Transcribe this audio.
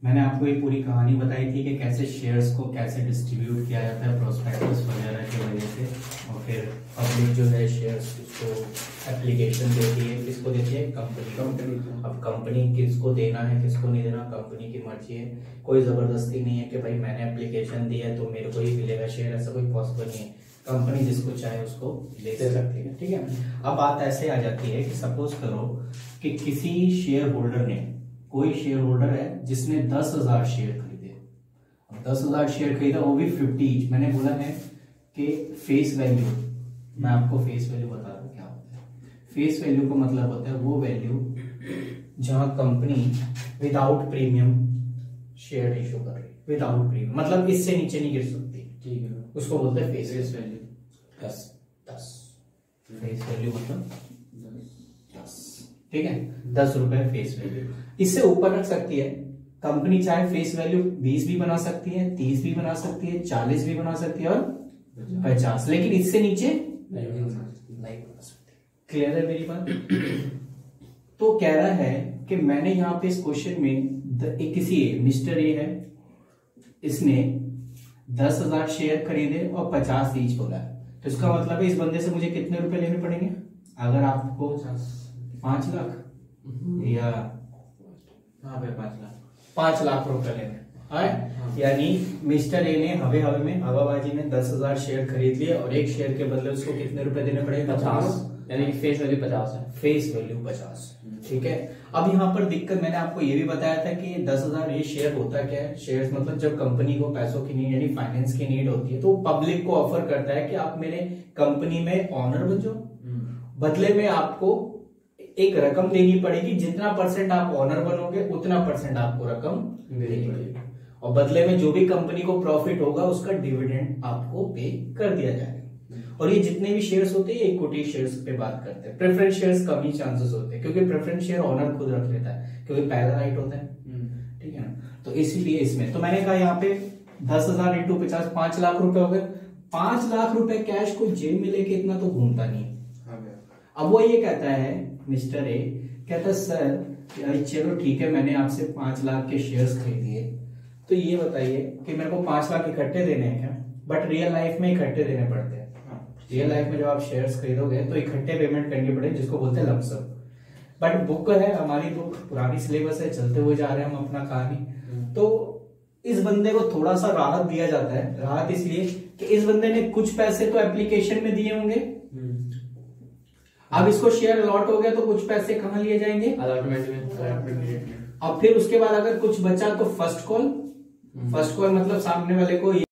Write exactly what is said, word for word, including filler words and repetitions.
मैंने आपको ये पूरी कहानी बताई थी कि कैसे शेयर्स को कैसे डिस्ट्रीब्यूट किया जाता है प्रोस्पेक्टस वगैरह की वजह से, और फिर पब्लिक जो है शेयर्स उसको एप्लीकेशन देती है, किसको देती है? कंपनी कंपनी अब कंपनी किसको देना है किसको नहीं देना कंपनी की मर्जी है, कोई जबरदस्ती नहीं है कि भाई मैंने एप्लीकेशन दी है तो मेरे को ही मिलेगा शेयर, ऐसा कोई पॉसिबल नहीं है। कंपनी जिसको चाहे उसको दे सकती है, ठीक है। अब बात ऐसे आ जाती है कि सपोज करो कि किसी शेयर होल्डर ने, कोई शेयर होल्डर है जिसने दस हजार शेयर खरीदे, दस हजार शेयर खरीदा वो भी फिफ्टी ईच। मैंने बोला है कि फेस वैल्यू, मैं आपको फेस वैल्यू बता रहा हूँ क्या होता है। फेस वैल्यू का मतलब होता है वो वैल्यू जहां company without premium share issue कर रही, विदाउट प्रीमियम मतलब इससे नीचे नहीं गिर सकती, ठीक है, उसको बोलते हैं फेस वैल्यू। दस दस फेस वैल्यू मतलब दस, ठीक है, दस रुपए फेस वैल्यू। इससे ऊपर रख सकती है कंपनी, चाहे फेस वैल्यू बीस भी बना सकती है, तीस भी बना सकती है, चालीस भी बना सकती है और पचास, लेकिन इससे नीचे नहीं बना सकती। क्लियर है मेरी बात? तो कह रहा है कि मैंने यहाँ पे इस क्वेश्चन में एक किसी मिस्टर ए है, इसने दस हजार शेयर खरीदे और पचास ईच बोला है, तो इसका मतलब है इस बंदे से मुझे कितने रुपए लेने पड़ेंगे? अगर आपको पांच लाख या हाँ भाई पांच लाख पांच लाख रुपए लेने आए, यानी मिस्टर ए ने हवे हवे में हवाबाजी में दस हजार शेयर खरीद लिए और एक शेयर के बदले उसको कितने रुपए देने पड़ेंगे? पचास, यानी फेस वैल्यू पचास है, फेस वैल्यू पचास, ठीक है। अब यहाँ पर दिक्कत मैंने आपको ये भी बताया था कि दस हजार ये शेयर होता क्या है? शेयर मतलब जब कंपनी को पैसों की नीड यानी फाइनेंस की नीड होती है तो पब्लिक को ऑफर करता है कि आप मेरे कंपनी में ऑनर बन जाओ, बदले में आपको एक रकम देनी पड़ेगी, जितना परसेंट आप ऑनर बनोगे उतना परसेंट आपको रकम देनी पड़ेगी, और बदले में जो भी कंपनी को प्रॉफिट होगा उसका डिविडेंड आपको पे कर दिया जाएगा। और ये जितने भी शेयर्स होते हैं इक्विटी शेयर्स पे बात करते हैं, प्रेफरेंस शेयर्स कम ही चांसेस होते हैं क्योंकि प्रेफरेंस शेयर ऑनर खुद रख लेता है क्योंकि पहला राइट होता है, ठीक है ना। तो इसीलिए इसमें तो मैंने कहा यहाँ पे दस हजार इंटू पचास पांच लाख रुपए हो गए। पांच लाख रुपए कैश को जेब में लेके इतना तो घूमता नहीं। अब वो ये कहता है मिस्टर ए कहता है सर चलो ठीक है मैंने आपसे पांच लाख के शेयर्स खरीदिए, तो ये बताइए कि मेरे को पांच लाख इकट्ठे देने हैं क्या? बट रियल लाइफ में इकट्ठे देने पड़ते हैं। रियल लाइफ में जब आप शेयर्स खरीदोगे तो इकट्ठे पेमेंट करनी पड़ेगी जिसको बोलते हैं लमसम। बट बुक है हमारी, बुक पुरानी सिलेबस है, चलते हुए जा रहे हैं हम अपना कहानी, तो इस बंदे को थोड़ा सा राहत दिया जाता है। राहत इसलिए कि इस बंदे ने कुछ पैसे तो एप्लीकेशन में दिए होंगे, अब इसको शेयर अलॉट हो गया तो कुछ पैसे कहाँ लिए जाएंगे? अलॉटमेंट में। अब फिर उसके बाद अगर कुछ बचा तो फर्स्ट कॉल, फर्स्ट कॉल मतलब सामने वाले को